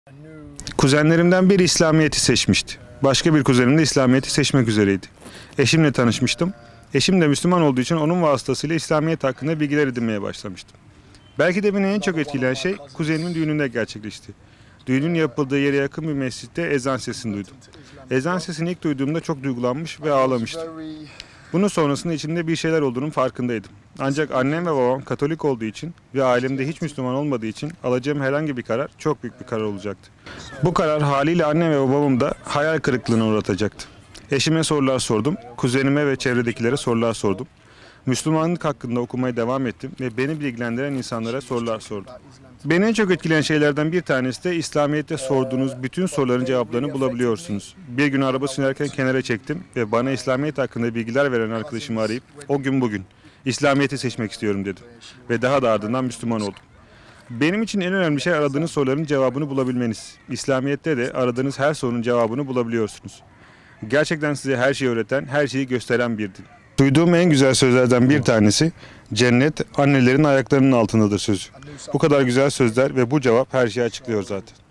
Kuzenlerimden biri İslamiyet'i seçmişti. Başka bir kuzenim de İslamiyet'i seçmek üzereydi. Eşimle tanışmıştım. Eşim de Müslüman olduğu için onun vasıtasıyla İslamiyet hakkında bilgiler edinmeye başlamıştım. Belki de beni en çok etkileyen şey kuzenimin düğününde gerçekleşti. Düğünün yapıldığı yere yakın bir mescitte ezan sesini duydum. Ezan sesini ilk duyduğumda çok duygulanmış ve ağlamıştım. Bunun sonrasında içimde bir şeyler olduğunun farkındaydım. Ancak annem ve babam Katolik olduğu için ve ailemde hiç Müslüman olmadığı için alacağım herhangi bir karar çok büyük bir karar olacaktı. Bu karar haliyle annem ve babamı da hayal kırıklığına uğratacaktı. Eşime sorular sordum, kuzenime ve çevredekilere sorular sordum. Müslümanlık hakkında okumaya devam ettim ve beni bilgilendiren insanlara sorular sordum. Beni en çok etkileyen şeylerden bir tanesi de İslamiyet'te sorduğunuz bütün soruların cevaplarını bulabiliyorsunuz. Bir gün araba sürerken kenara çektim ve bana İslamiyet hakkında bilgiler veren arkadaşımı arayıp o gün bugün İslamiyet'i seçmek istiyorum dedim. Ve daha da ardından Müslüman oldum. Benim için en önemli şey aradığınız soruların cevabını bulabilmeniz. İslamiyet'te de aradığınız her sorunun cevabını bulabiliyorsunuz. Gerçekten size her şeyi öğreten, her şeyi gösteren bir din. Duyduğum en güzel sözlerden bir tanesi, cennet annelerin ayaklarının altındadır sözü. Bu kadar güzel sözler ve bu cevap her şeyi açıklıyor zaten.